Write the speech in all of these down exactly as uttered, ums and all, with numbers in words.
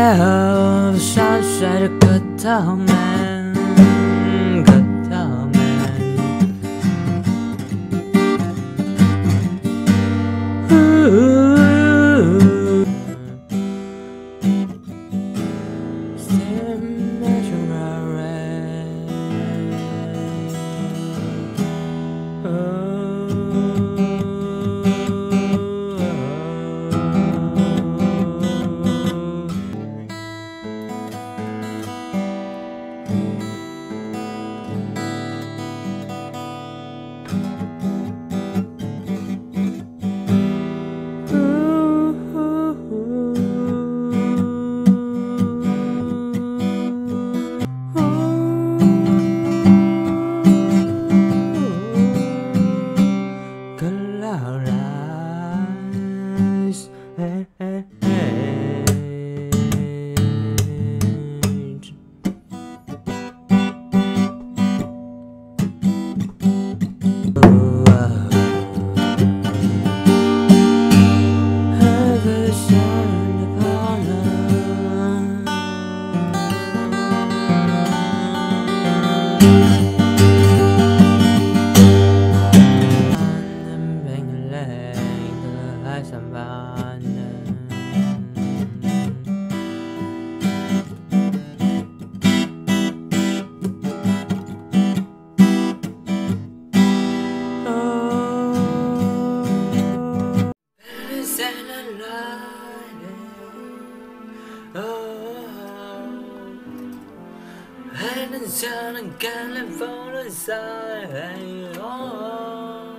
了傻帅的客套们，客套们。Sounding calling for the side. Oh,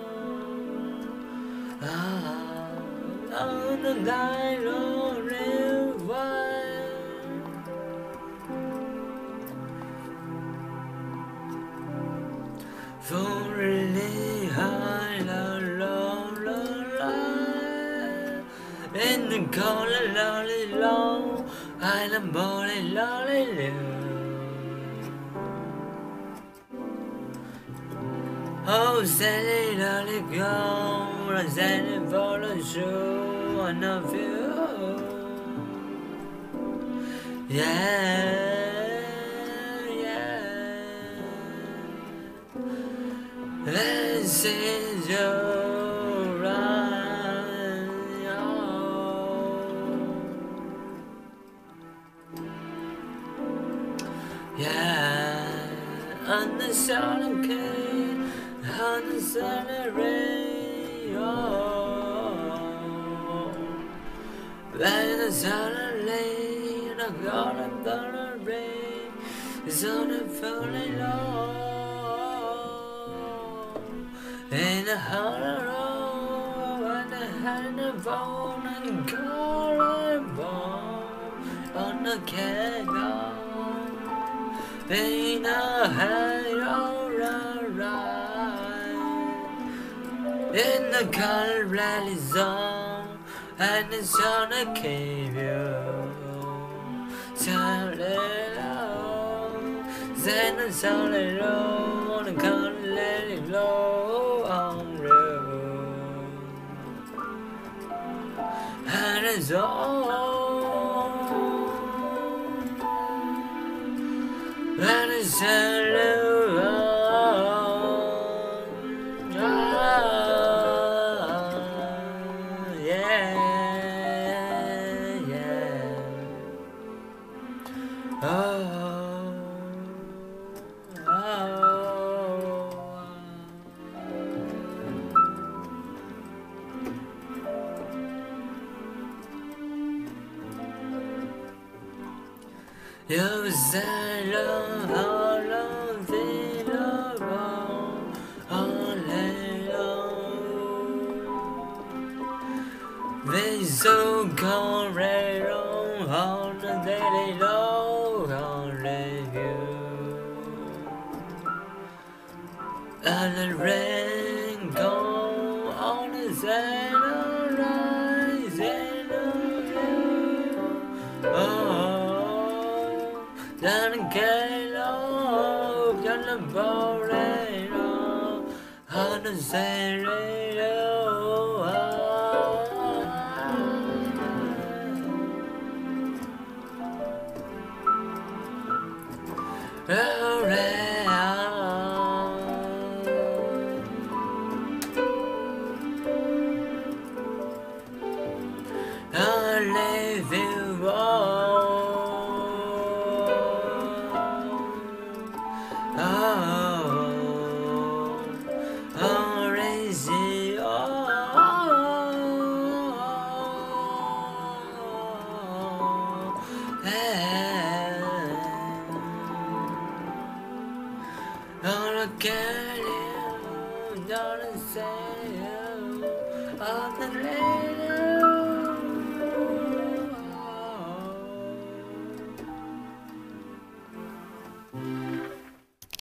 ah, on the night of real wine. For really high, low, low, low, low. In the corner, lonely, low. I am lonely, lonely, low. Oh, Sally, let it go. I'm sending for the show. I love you. Yeah, yeah. This is your right. Oh. Yeah, on the sound cave. On the celebrate, oh, let the celebrate, the golden dollar rain is on the falling low, in the hollow, and the hand of bone and collarbone on the candle, in the halo, right. In the color rally zone, and it's on a cave you. Solid low, then it's solid low, on the color rally low on road. And it's all, and it's solid. You said love, all of the love, all alone. They so called right on the daily low, only you. And the rain come on the sand, rising of you. Oh. Then get off, you're the boring on the stereo. All I can you, don't say you, all the later.